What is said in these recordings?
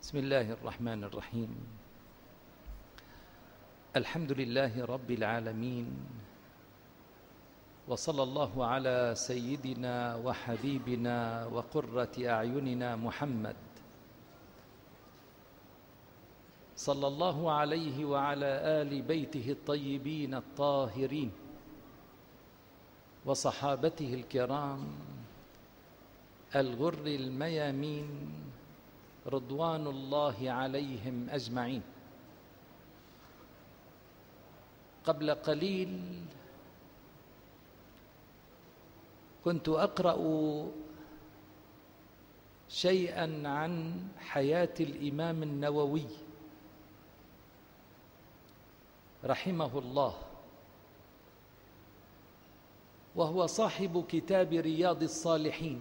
بسم الله الرحمن الرحيم. الحمد لله رب العالمين، وصلى الله على سيدنا وحبيبنا وقرة أعيننا محمد صلى الله عليه وعلى آل بيته الطيبين الطاهرين وصحابته الكرام الغر الميامين رضوان الله عليهم أجمعين. قبل قليل كنت أقرأ شيئا عن حياة الإمام النووي رحمه الله، وهو صاحب كتاب رياض الصالحين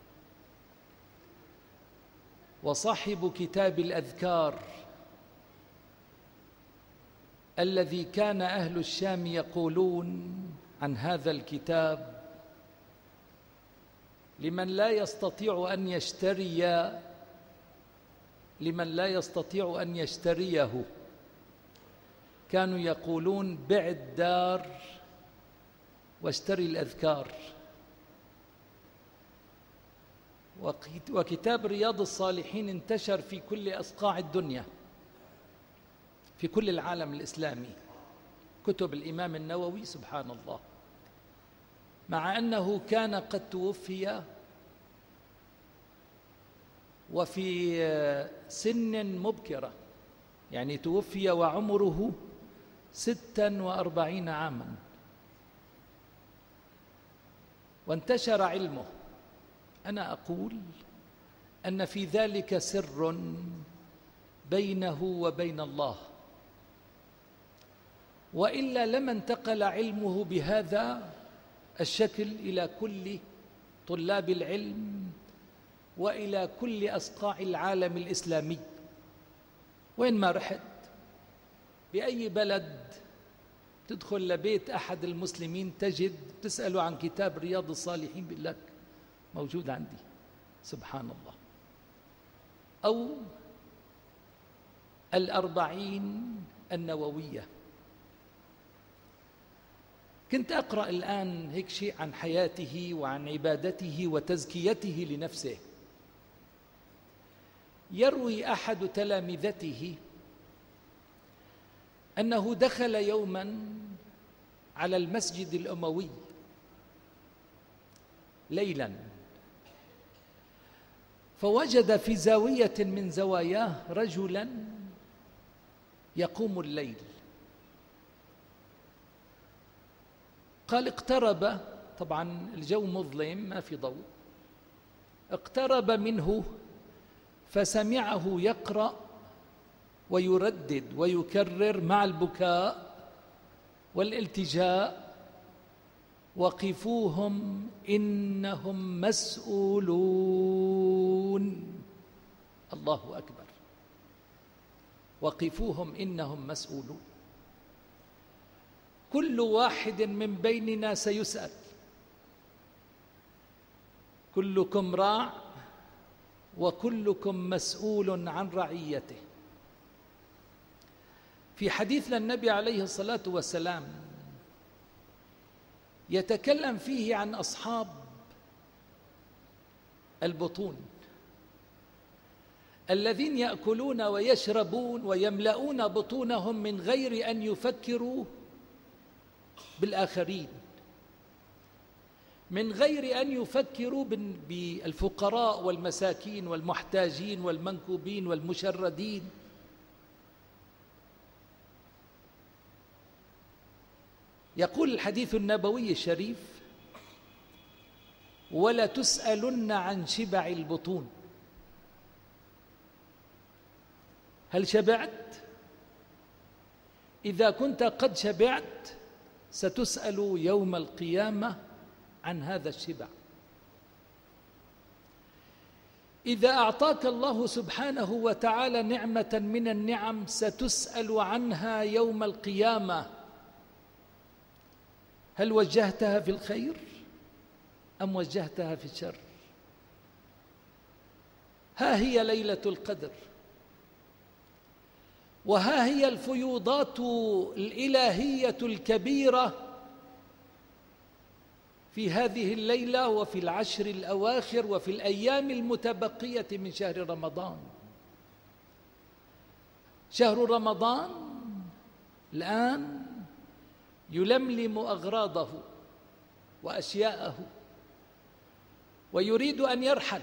وصاحب كتاب الأذكار الذي كان أهل الشام يقولون عن هذا الكتاب لمن لا يستطيع أن يشتريه كانوا يقولون بع الدار واشتري الأذكار. وكتاب رياض الصالحين انتشر في كل أصقاع الدنيا، في كل العالم الإسلامي، كتب الإمام النووي سبحان الله، مع أنه كان قد توفي وفي سن مبكرة، يعني توفي وعمره 46 عاما، وانتشر علمه. أنا أقول أن في ذلك سر بينه وبين الله، وإلا لما انتقل علمه بهذا الشكل إلى كل طلاب العلم وإلى كل أصقاع العالم الإسلامي. وين ما رحت بأي بلد تدخل لبيت أحد المسلمين تسأله عن كتاب رياض الصالحين بيقول لك موجود عندي، سبحان الله، أو 40 النووية. كنت أقرأ الآن هيك شيء عن حياته وعن عبادته وتزكيته لنفسه. يروي أحد تلامذته أنه دخل يوما على المسجد الأموي ليلا، فوجد في زاوية من زواياه رجلا يقوم الليل. قال اقترب، طبعا الجو مظلم ما في ضوء، اقترب منه فسمعه يقرأ ويردد ويكرر مع البكاء والالتجاء: وقفوهم إنهم مسؤولون. الله أكبر، وقفوهم إنهم مسؤولون. كل واحد من بيننا سيسأل، كلكم راع وكلكم مسؤول عن رعيته. في حديث للنبي عليه الصلاة والسلام يتكلم فيه عن أصحاب البطون الذين يأكلون ويشربون ويملؤون بطونهم من غير أن يفكروا بالآخرين، من غير أن يفكروا بالفقراء والمساكين والمحتاجين والمنكوبين والمشردين. يقول الحديث النبوي الشريف: ولا تسألن عن شبع البطون. هل شبعت؟ إذا كنت قد شبعت ستسأل يوم القيامة عن هذا الشبع. إذا أعطاك الله سبحانه وتعالى نعمة من النعم ستسأل عنها يوم القيامة. هل وجهتها في الخير أم وجهتها في الشر؟ ها هي ليلة القدر، وها هي الفيوضات الإلهية الكبيرة في هذه الليلة وفي العشر الأواخر وفي الأيام المتبقية من شهر رمضان. شهر رمضان الآن يلملم أغراضه وأشياءه ويريد أن يرحل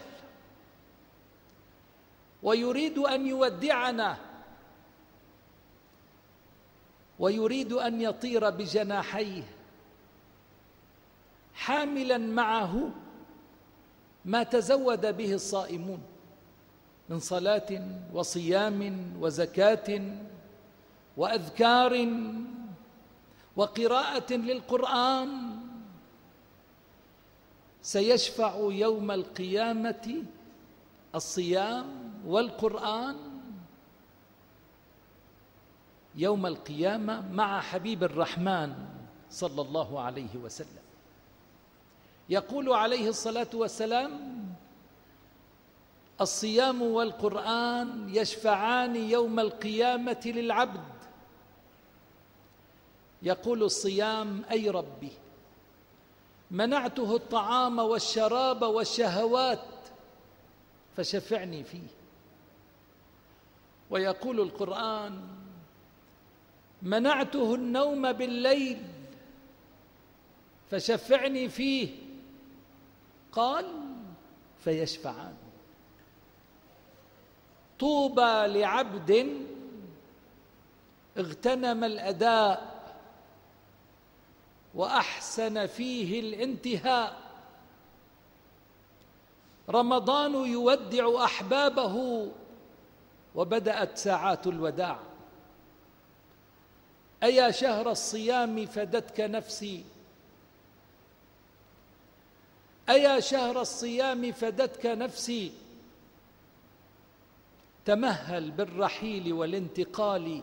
ويريد أن يودعنا ويريد أن يطير بجناحيه حاملا معه ما تزود به الصائمون من صلاة وصيام وزكاة وأذكار وقراءة للقرآن. سيشفع يوم القيامة الصيام والقرآن يوم القيامة مع حبيب الرحمن صلى الله عليه وسلم. يقول عليه الصلاة والسلام: الصيام والقرآن يشفعان يوم القيامة للعبد. يقول الصيام: أي ربي منعته الطعام والشراب والشهوات فشفعني فيه. ويقول القرآن: منعته النوم بالليل فشفعني فيه. قال: فيشفعان. طوبى لعبد اغتنم الأداء وأحسن فيه الانتهاء. رمضان يودع أحبابه وبدأت ساعات الوداع. أيا شهر الصيام فدتك نفسي، أيا شهر الصيام فدتك نفسي، تمهل بالرحيل والانتقال،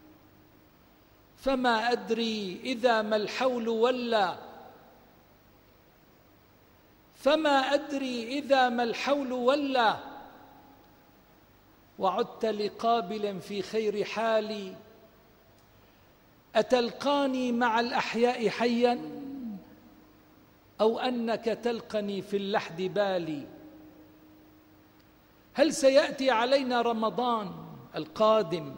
فما أدري إذا ما الحول ولى، فما أدري إذا ما الحول ولى، وعدت لقابل في خير حالي، أتلقاني مع الأحياء حيا أو أنك تلقني في اللحد بالي. هل سيأتي علينا رمضان القادم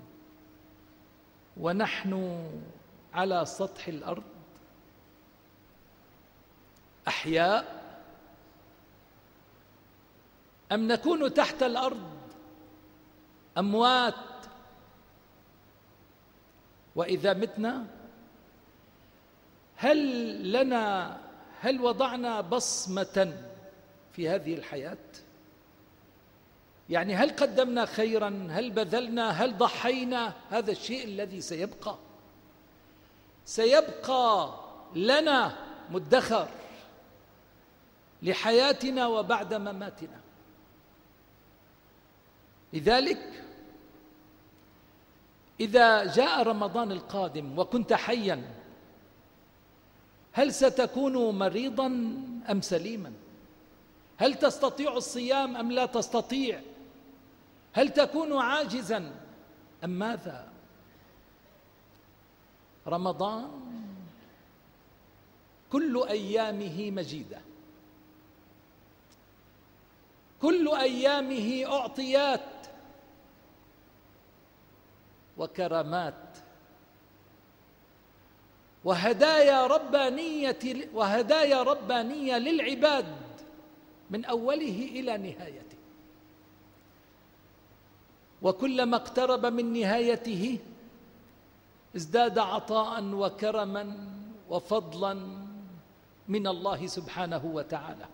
ونحن على سطح الأرض أحياء، أم نكون تحت الأرض أموات؟ وإذا متنا هل وضعنا بصمة في هذه الحياة؟ يعني هل قدمنا خيرا؟ هل بذلنا؟ هل ضحينا؟ هذا الشيء الذي سيبقى لنا مدخر لحياتنا وبعد مماتنا. لذلك إذا جاء رمضان القادم وكنت حيا، هل ستكون مريضا أم سليما؟ هل تستطيع الصيام أم لا تستطيع؟ هل تكون عاجزا أم ماذا؟ رمضان كل أيامه مجيدة، كل أيامه أعطيات وكرامات وهدايا ربانية للعباد من أوله إلى نهايته. وكلما اقترب من نهايته ازداد عطاء وكرما وفضلا من الله سبحانه وتعالى.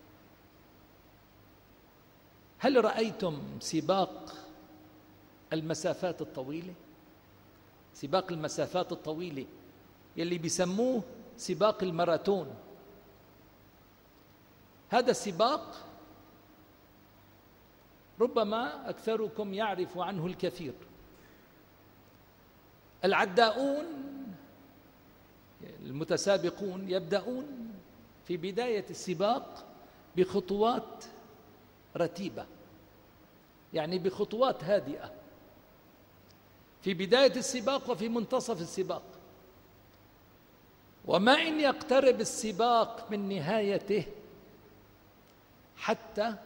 هل رأيتم سباق المسافات الطويلة؟ سباق المسافات الطويلة يلي بيسموه سباق الماراثون. هذا السباق ربما أكثركم يعرف عنه الكثير. العداؤون المتسابقون يبدأون في بداية السباق بخطوات رتيبة، يعني بخطوات هادئة، في بداية السباق وفي منتصف السباق. وما إن يقترب السباق من نهايته حتى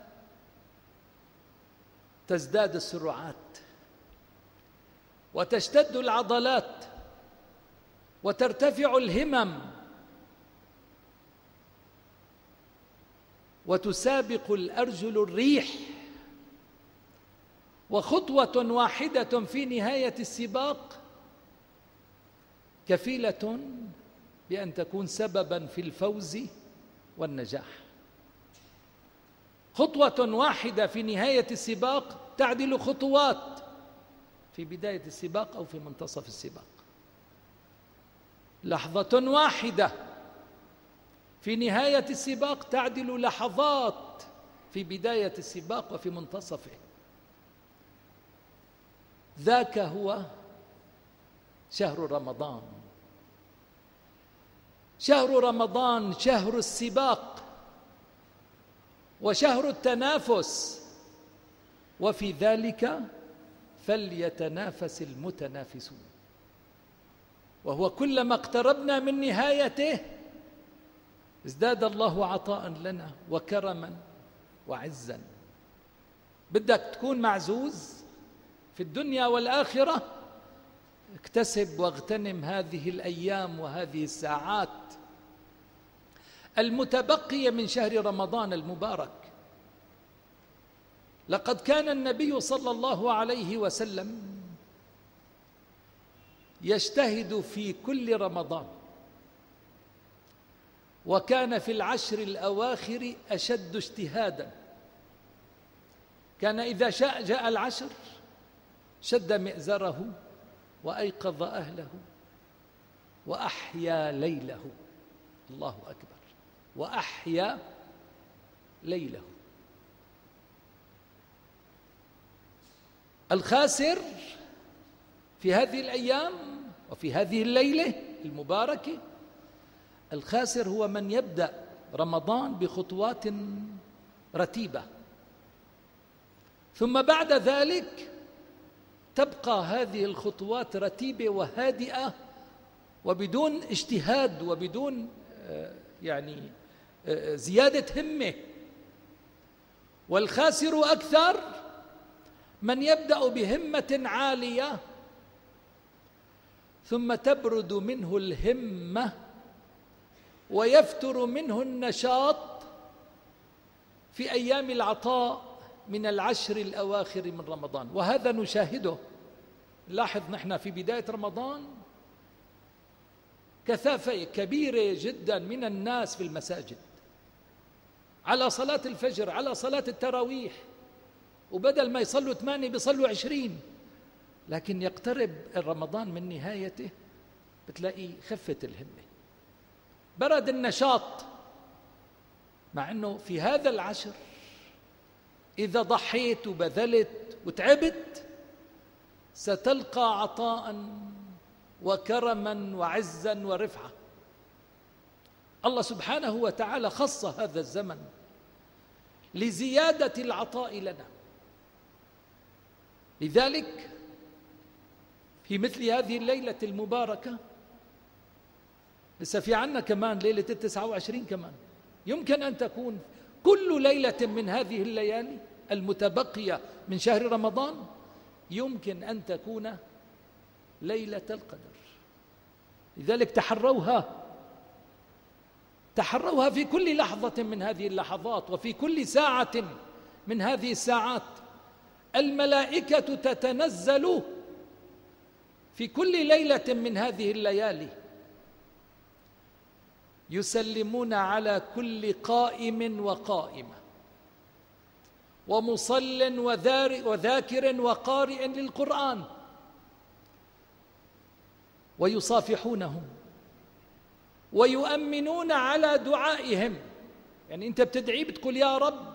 تزداد السرعات وتشتد العضلات وترتفع الهمم وتسابق الأرجل الريح، وخطوة واحدة في نهاية السباق كفيلة بأن تكون سببا في الفوز والنجاح. خطوة واحدة في نهاية السباق تعدل خطوات في بداية السباق أو في منتصف السباق. لحظة واحدة في نهاية السباق تعدل لحظات في بداية السباق وفي منتصفه. ذاك هو شهر رمضان. شهر رمضان شهر السباق وشهر التنافس، وفي ذلك فليتنافس المتنافسون. وهو كلما اقتربنا من نهايته ازداد الله عطاء لنا وكرما وعزا. بدك تكون معزوز في الدنيا والآخرة، اكتسب واغتنم هذه الأيام وهذه الساعات المتبقية من شهر رمضان المبارك. لقد كان النبي صلى الله عليه وسلم يجتهد في كل رمضان، وكان في العشر الأواخر أشد اجتهادا. كان إذا جاء العشر شد مئزره وأيقظ أهله وأحيا ليله. الله أكبر. وأحيا ليله. الخاسر في هذه الأيام وفي هذه الليلة المباركة، الخاسر هو من يبدأ رمضان بخطوات رتيبة، ثم بعد ذلك تبقى هذه الخطوات رتيبة وهادئة وبدون اجتهاد وبدون زيادة همة. والخاسر أكثر من يبدأ بهمة عالية ثم تبرد منه الهمة ويفتر منه النشاط في أيام العطاء من العشر الأواخر من رمضان. وهذا نشاهده. لاحظ نحن في بداية رمضان كثافة كبيرة جدا من الناس في المساجد على صلاة الفجر، على صلاة التراويح، وبدل ما يصلوا 8 بيصلوا 20. لكن يقترب رمضان من نهايته بتلاقي خفت الهمة، برد النشاط، مع أنه في هذا العشر إذا ضحيت وبذلت وتعبت ستلقى عطاء وكرما وعزا ورفعة. الله سبحانه وتعالى خص هذا الزمن لزيادة العطاء لنا. لذلك في مثل هذه الليلة المباركة لسه في عنا كمان ليلة 29 كمان، يمكن أن تكون كل ليلة من هذه الليالي المتبقية من شهر رمضان يمكن أن تكون ليلة القدر. لذلك تحروها في كل لحظة من هذه اللحظات وفي كل ساعة من هذه الساعات. الملائكة تتنزل في كل ليلة من هذه الليالي يسلمون على كل قائم وقائمة ومصل وذاكر وقارئ للقرآن، ويصافحونهم ويؤمنون على دعائهم. يعني أنت بتدعي بتقول يا رب،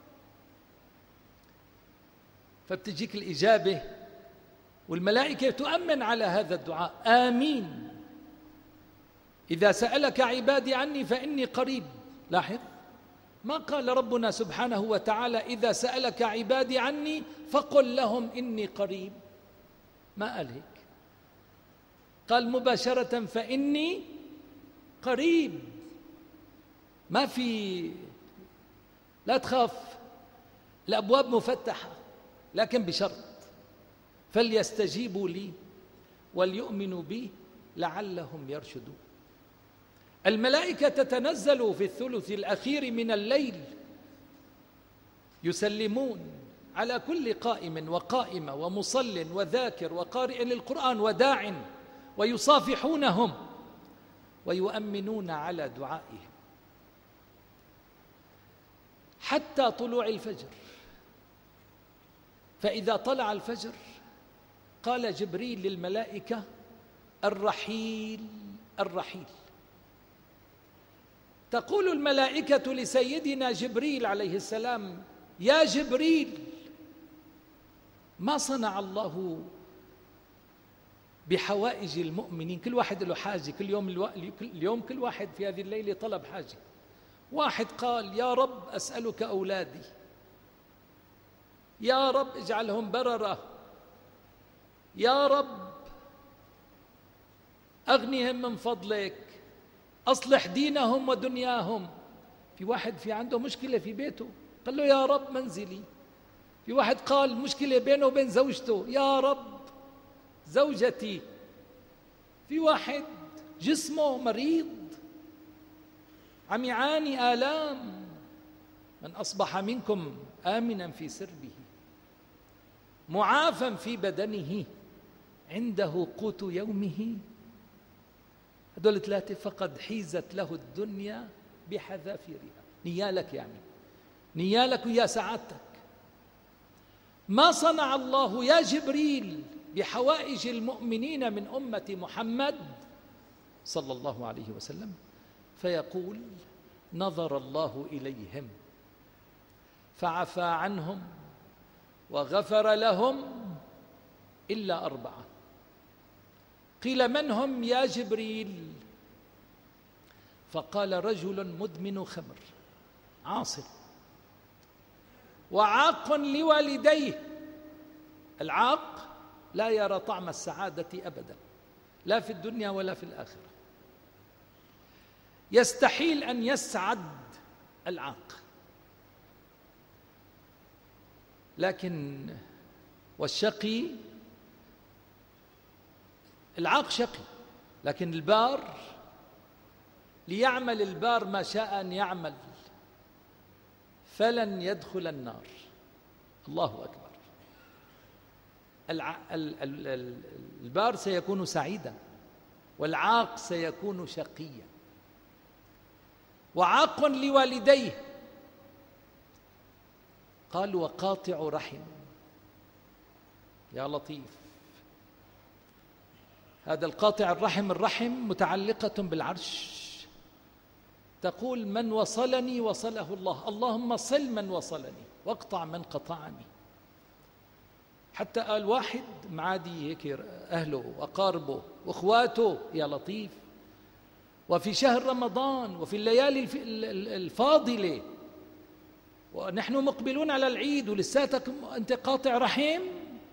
فبتجيك الإجابة والملائكة تؤمن على هذا الدعاء. آمين. إذا سألك عبادي عني فإني قريب. لاحظ ما قال ربنا سبحانه وتعالى إذا سألك عبادي عني فقل لهم إني قريب، ما قال هيك. قال مباشرة فإني قريب، ما في، لا تخاف، الأبواب مفتحة، لكن بشرط فليستجيبوا لي وليؤمنوا بي لعلهم يرشدون. الملائكة تتنزل في الثلث الأخير من الليل يسلمون على كل قائم وقائمة ومصل وذاكر وقارئ للقرآن وداع، ويصافحونهم ويؤمنون على دعائهم حتى طلوع الفجر. فإذا طلع الفجر قال جبريل للملائكة الرحيل الرحيل. تقول الملائكة لسيدنا جبريل عليه السلام يا جبريل، ما صنع الله بحوائج المؤمنين؟ كل واحد له حاجة، كل يوم كل واحد في هذه الليلة طلب حاجة. واحد قال يا رب أسألك أولادي، يا رب اجعلهم بررة، يا رب أغنهم من فضلك، أصلح دينهم ودنياهم. في واحد في عنده مشكلة في بيته قال له يا رب منزلي. في واحد قال مشكلة بينه وبين زوجته، يا رب زوجتي. في واحد جسمه مريض عم يعاني آلام. من أصبح منكم آمنا في سربه معافا في بدنه عنده قوت يومه، هذول ثلاثة فقد حيزت له الدنيا بحذافيرها. نيالك يعني، نيالك ويا سعادتك. ما صنع الله يا جبريل بحوائج المؤمنين من أمة محمد صلى الله عليه وسلم؟ فيقول نظر الله إليهم فعفى عنهم وغفر لهم إلا 4. قيل من هم يا جبريل؟ فقال رجل مدمن خمر عاصر وعاق لوالديه. العاق لا يرى طعم السعادة أبدا، لا في الدنيا ولا في الآخرة. يستحيل أن يسعد العاق، لكن والشقي، العاق شقي، لكن البار ليعمل البار ما شاء أن يعمل فلن يدخل النار. الله أكبر. البار سيكون سعيدا والعاق سيكون شقيا. وعاق لوالديه، قال وقاطع رحم. يا لطيف، هذا القاطع الرحم متعلقة بالعرش. تقول من وصلني وصله الله، اللهم صل من وصلني واقطع من قطعني. حتى قال واحد معادي هيك أهله وأقاربه وأخواته، يا لطيف. وفي شهر رمضان وفي الليالي الفاضلة ونحن مقبلون على العيد ولساتك أنت قاطع رحم.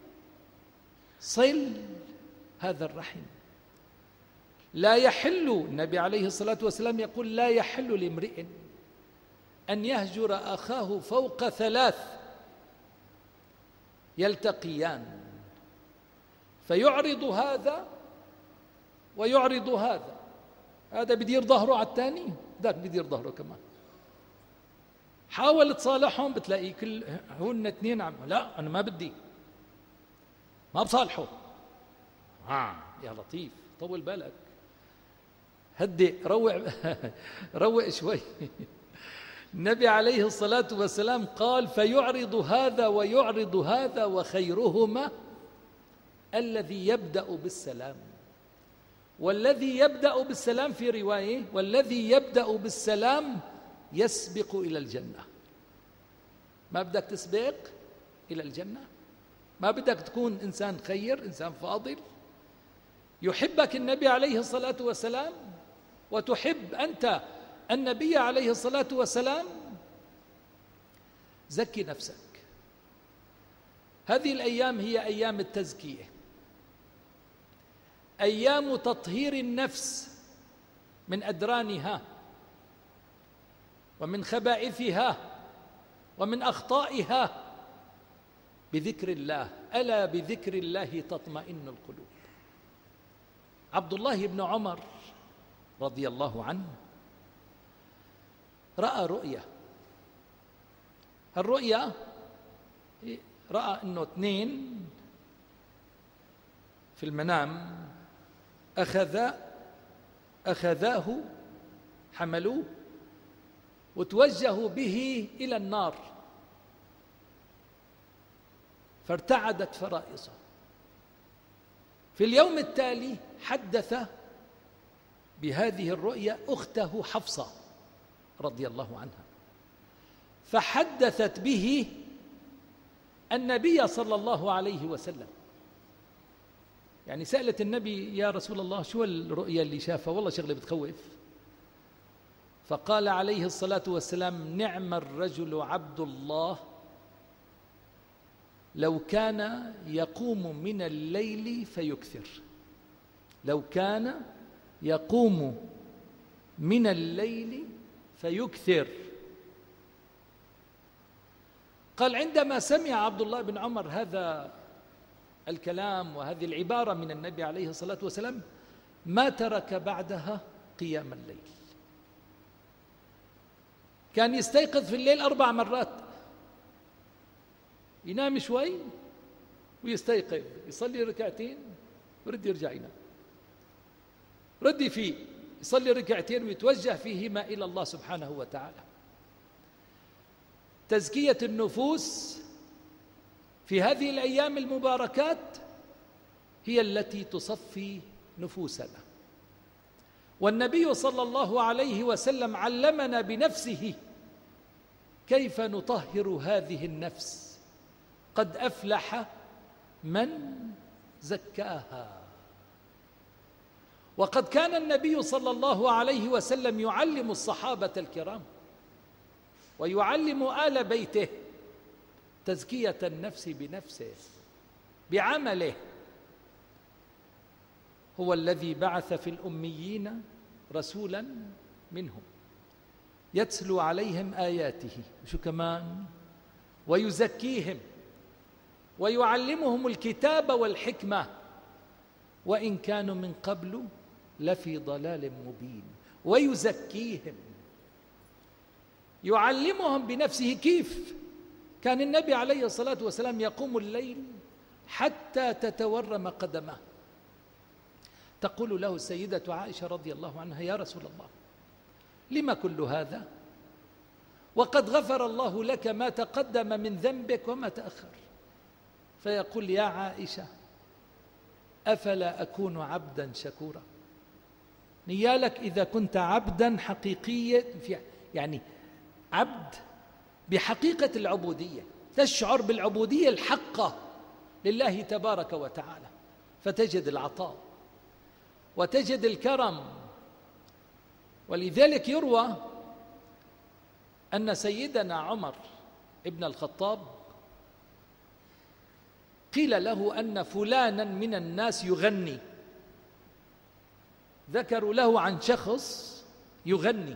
صل هذا الرحم. لا يحل، النبي عليه الصلاة والسلام يقول لا يحل لامرئ أن يهجر أخاه فوق 3 يلتقيان فيعرض هذا ويعرض هذا، هذا بدير ظهره على الثاني، ذاك بدير ظهره كمان. حاول تصالحهم بتلاقي كل هن 2 عم لا أنا ما بدي، ما بصالحه. يا لطيف طول بالك، هدئ، روق شوي. النبي عليه الصلاة والسلام قال فيعرض هذا ويعرض هذا وخيرهما الذي يبدأ بالسلام. والذي يبدأ بالسلام في رواية والذي يبدأ بالسلام يسبق إلى الجنة. ما بدك تسبق إلى الجنة؟ ما بدك تكون إنسان خير، إنسان فاضل يحبك النبي عليه الصلاة والسلام وتحب أنت النبي عليه الصلاة والسلام؟ زكي نفسك. هذه الأيام هي أيام التزكية. أيام تطهير النفس من أدرانها ومن خبائثها ومن أخطائها بذكر الله، ألا بذكر الله تطمئن القلوب. عبد الله بن عمر رضي الله عنه رأى رؤيا. الرؤيا رأى أنه اثنين في المنام أخذاه حملوه وتوجهوا به إلى النار، فارتعدت فرائصه. في اليوم التالي حدث بهذه الرؤيا أخته حفصة رضي الله عنها، فحدثت به النبي صلى الله عليه وسلم. يعني سألت النبي: يا رسول الله، شو الرؤيا اللي شافها؟ والله شغلة بتخوف. فقال عليه الصلاة والسلام: نعم الرجل عبد الله لو كان يقوم من الليل فيكثر. لو كان يقوم من الليل فيكثر. قال: عندما سمع عبد الله بن عمر هذا الكلام وهذه العبارة من النبي عليه الصلاة والسلام ما ترك بعدها قيام الليل. كان يستيقظ في الليل 4 مرات، ينام شوي ويستيقظ، يصلي ركعتين ورد يرجع ينام، رد يفيق يصلي ركعتين ويتوجه فيهما إلى الله سبحانه وتعالى. تزكية النفوس في هذه الأيام المباركات هي التي تصفي نفوسنا، والنبي صلى الله عليه وسلم علمنا بنفسه كيف نطهر هذه النفس. قد أفلح من زكاها. وقد كان النبي صلى الله عليه وسلم يعلم الصحابة الكرام ويعلم آل بيته تزكية النفس بنفسه بعمله. هو الذي بعث في الأميين رسولا منهم يتلو عليهم آياته، شو كمان، ويزكيهم ويعلمهم الكتاب والحكمة وإن كانوا من قبل لفي ضلال مبين. ويزكيهم، يعلمهم بنفسه. كيف؟ كان النبي عليه الصلاة والسلام يقوم الليل حتى تتورم قدمه. تقول له السيدة عائشة رضي الله عنها: يا رسول الله، لما كل هذا وقد غفر الله لك ما تقدم من ذنبك وما تأخر؟ فيقول: يا عائشة، أفلا أكون عبدا شكورا؟ نيالك إذا كنت عبدا حقيقيا، يعني عبد بحقيقة العبودية، تشعر بالعبودية الحقة لله تبارك وتعالى، فتجد العطاء وتجد الكرم. ولذلك يروى أن سيدنا عمر ابن الخطاب قيل له أن فلانا من الناس يغني. ذكروا له عن شخص يغني،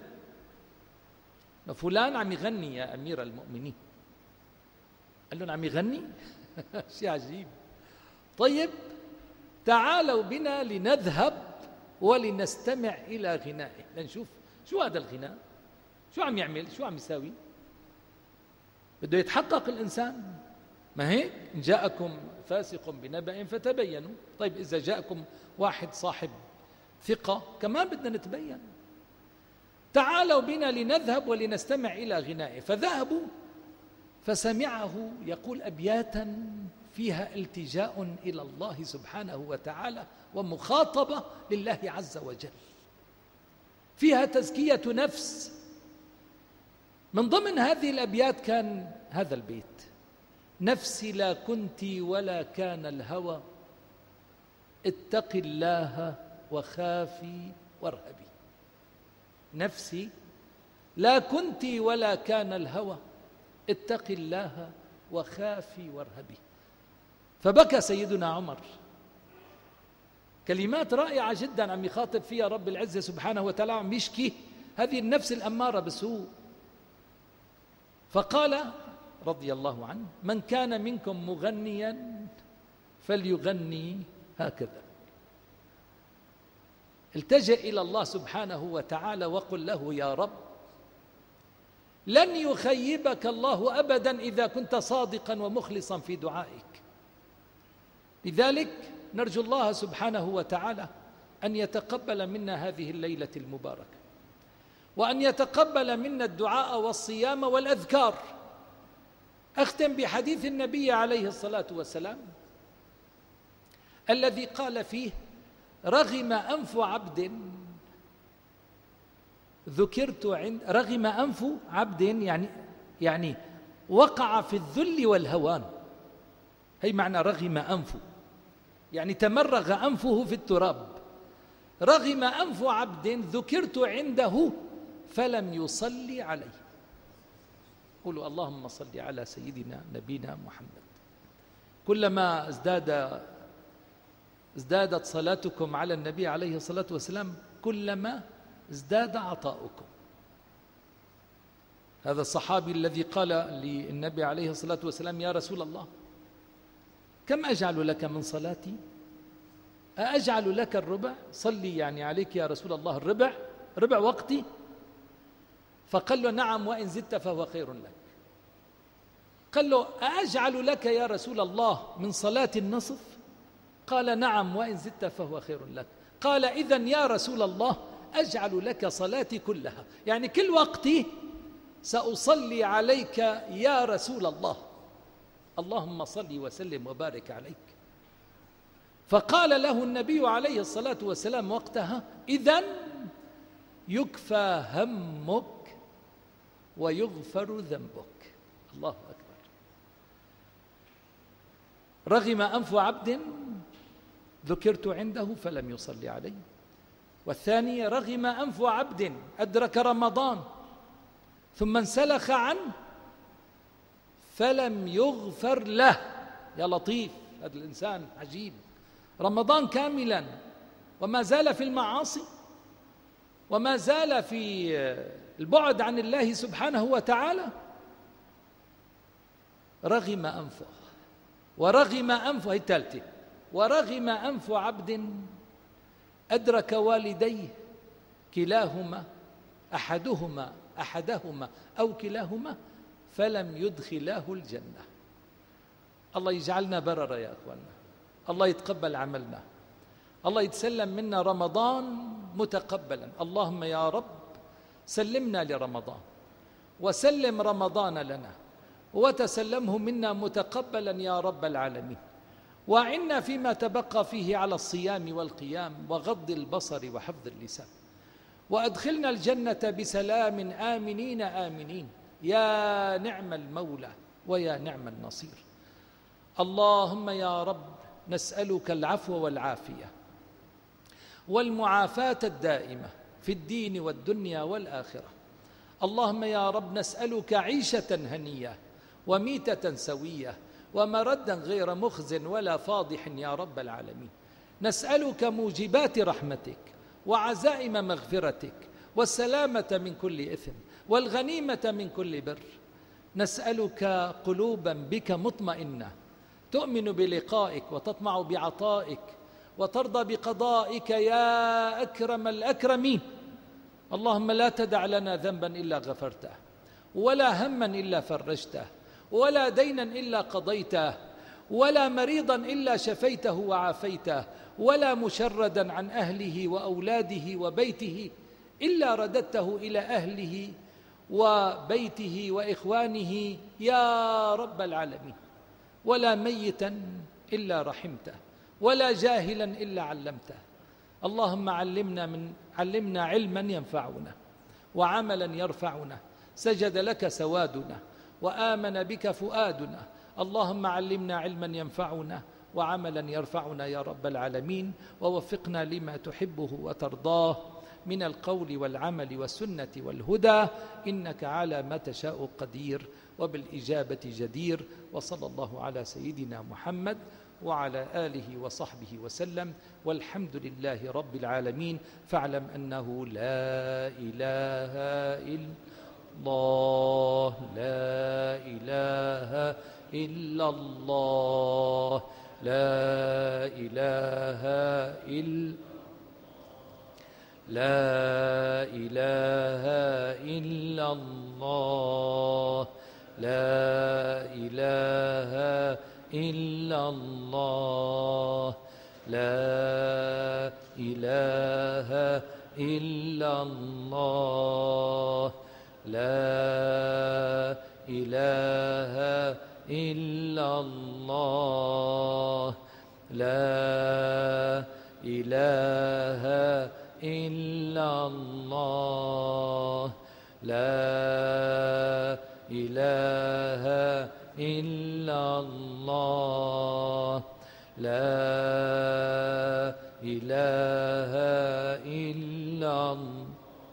فلان عم يغني يا أمير المؤمنين. قال لهم: عم يغني؟ شيء عجيب. طيب تعالوا بنا لنذهب ولنستمع إلى غنائه، لنشوف شو هذا الغناء، شو عم يعمل، شو عم يساوي. بده يتحقق الإنسان، ما هيك؟ إن جاءكم فاسق بنبأ فتبينوا. طيب إذا جاءكم واحد صاحب ثقة كمان بدنا نتبين. تعالوا بنا لنذهب ولنستمع إلى غنائه. فذهبوا فسمعه يقول أبياتا فيها التجاء إلى الله سبحانه وتعالى ومخاطبة لله عز وجل، فيها تزكية نفس. من ضمن هذه الأبيات كان هذا البيت: نفسي لا كنت ولا كان الهوى، اتق الله وخافي وارهبي. نفسي لا كنت ولا كان الهوى، اتق الله وخافي وارهبي. فبكى سيدنا عمر كلمات رائعة جدا عم يخاطب فيها رب العزة سبحانه وتعالى، عم يشكي هذه النفس الأمارة بالسوء. فقال رضي الله عنه: من كان منكم مغنيا فليغني هكذا. التجئ إلى الله سبحانه وتعالى وقل له: يا رب، لن يخيبك الله أبدا إذا كنت صادقا ومخلصا في دعائك. لذلك نرجو الله سبحانه وتعالى أن يتقبل منا هذه الليلة المباركة، وأن يتقبل منا الدعاء والصيام والأذكار. أختم بحديث النبي عليه الصلاة والسلام الذي قال فيه: رغم أنف عبد ذكرت عند رغم أنف عبد، يعني وقع في الذل والهوان. هي معنى رغم أنفه، يعني تمرغ أنفه في التراب. رغم أنف عبد ذكرت عنده فلم يصلي عليه. قولوا اللهم صل على سيدنا نبينا محمد. كلما ازدادت صلاتكم على النبي عليه الصلاة والسلام كلما ازداد عطاؤكم. هذا الصحابي الذي قال للنبي عليه الصلاة والسلام: يا رسول الله، كم أجعل لك من صلاتي؟ أجعل لك الربع؟ صلي يعني عليك يا رسول الله ربع وقتي؟ فقال له: نعم، وإن زدت فهو خير لك. قال له: أجعل لك يا رسول الله من صلاة النصف؟ قال: نعم، وإن زدت فهو خير لك. قال: إذن يا رسول الله أجعل لك صلاتي كلها، يعني كل وقتي سأصلي عليك يا رسول الله، اللهم صل وسلم وبارك عليك. فقال له النبي عليه الصلاة والسلام وقتها: إذن يكفى همك ويغفر ذنبك. الله أكبر. رغم أنف عبد ذكرت عنده فلم يصلي علي. والثاني: رغم أنف عبد أدرك رمضان ثم انسلخ عنه فلم يغفر له. يا لطيف، هذا الإنسان عجيب، رمضان كاملا وما زال في المعاصي وما زال في البعد عن الله سبحانه وتعالى. رغم أنفه ورغم أنفه، هي الثالثة، ورغم أنف عبد أدرك والديه كلاهما أحدهما أو كلاهما فلم يدخلاه الجنة. الله يجعلنا بررة يا أخوانا، الله يتقبل عملنا، الله يتسلم منا رمضان متقبلا. اللهم يا رب سلمنا لرمضان وسلم رمضان لنا وتسلمه منا متقبلا يا رب العالمين. وأعنا فيما تبقى فيه على الصيام والقيام وغض البصر وحفظ اللسان، وأدخلنا الجنة بسلام آمنين آمنين. يا نعم المولى ويا نعم النصير. اللهم يا رب نسألك العفو والعافية والمعافاة الدائمة في الدين والدنيا والآخرة. اللهم يا رب نسألك عيشة هنية وميتة سوية ومردا غير مخز ولا فاضح يا رب العالمين. نسألك موجبات رحمتك وعزائم مغفرتك والسلامة من كل إثم والغنيمة من كل بر. نسألك قلوبا بك مطمئنة تؤمن بلقائك وتطمع بعطائك وترضى بقضائك يا أكرم الأكرمين. اللهم لا تدع لنا ذنبا إلا غفرته، ولا هما إلا فرجته، ولا دينا إلا قضيته، ولا مريضا إلا شفيته وعافيته، ولا مشردا عن أهله وأولاده وبيته إلا رددته إلى أهله وبيته وإخوانه يا رب العالمين، ولا ميتا إلا رحمته، ولا جاهلا إلا علمته. اللهم علمنا علما ينفعنا وعملا يرفعنا، سجد لك سوادنا وآمن بك فؤادنا. اللهم علمنا علما ينفعنا وعملا يرفعنا يا رب العالمين، ووفقنا لما تحبه وترضاه من القول والعمل والسنة والهدى، إنك على ما تشاء قدير وبالإجابة جدير. وصلى الله على سيدنا محمد وعلى آله وصحبه وسلم، والحمد لله رب العالمين. فاعلم أنه لا إله إلا الله، لا إله إلا الله، لا إله إلا لا إله إلا الله، لا إله إلا الله، لا إله إلا الله، لا إله إلا الله، لا إله إلا الله، لا إله إلا الله، لا إله إلا الله،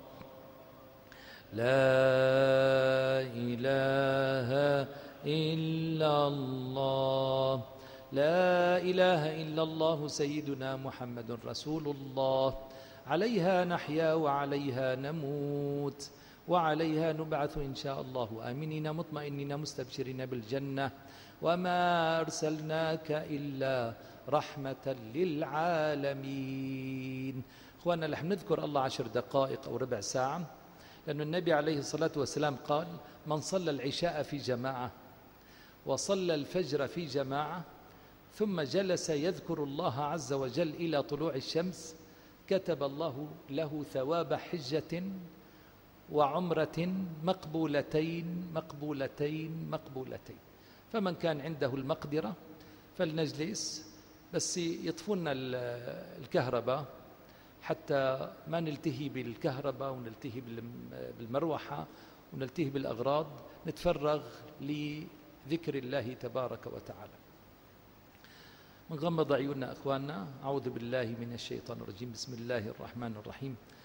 لا إله إلا الله، لا إله إلا الله سيدنا محمد رسول الله. عليها نحيا وعليها نموت وعليها نبعث إن شاء الله آمنين مطمئنين مستبشرين بالجنة، وما أرسلناك إلا رحمة للعالمين. أخوانا، نحن نذكر الله 10 دقائق أو ربع ساعة، لأن النبي عليه الصلاة والسلام قال: من صلى العشاء في جماعة وصلى الفجر في جماعة ثم جلس يذكر الله عز وجل إلى طلوع الشمس كتب الله له ثواب حجة وعمرة مقبولتين مقبولتين مقبولتين. فمن كان عنده المقدرة فلنجلس، بس يطفونا الكهرباء حتى ما نلتهي بالكهرباء ونلتهي بالمروحة ونلتهي بالأغراض، نتفرغ لذكر الله تبارك وتعالى. نغمض عيوننا أخواننا. أعوذ بالله من الشيطان الرجيم. بسم الله الرحمن الرحيم.